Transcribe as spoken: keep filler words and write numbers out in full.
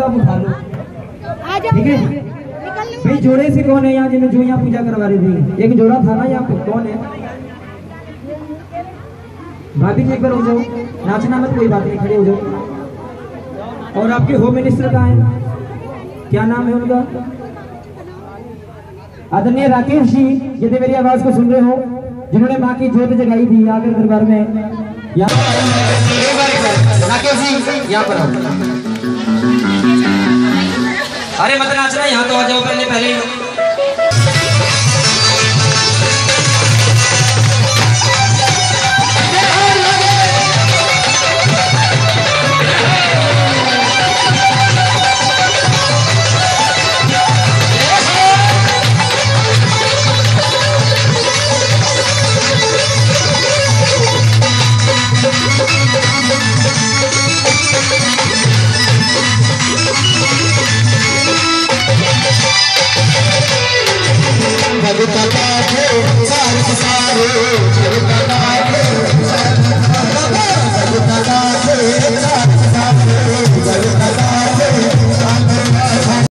तो आप उठा लो, ठीक है भाई। जोड़े से कौन है यहाँ जिन्हें जो यहाँ पूजा करवा रही थी? एक जोड़ा था ना यहाँ पे, कौन है? भाभी जी एक बार हो जाओ, नाचना मत, कोई बात नहीं, खड़े हो जाओ। और आपके होम मिनिस्टर कहाँ है, क्या नाम है उनका? आदरणीय राकेश जी, यदि मेरी आवाज को सुन रहे हो, जिन्होंने माँ की जोत जगाई थी आकर दरबार में, राकेश जी यहाँ पर आओ। अरे मत नाचना, यहाँ तो आ जाओ पहले पहले। सारे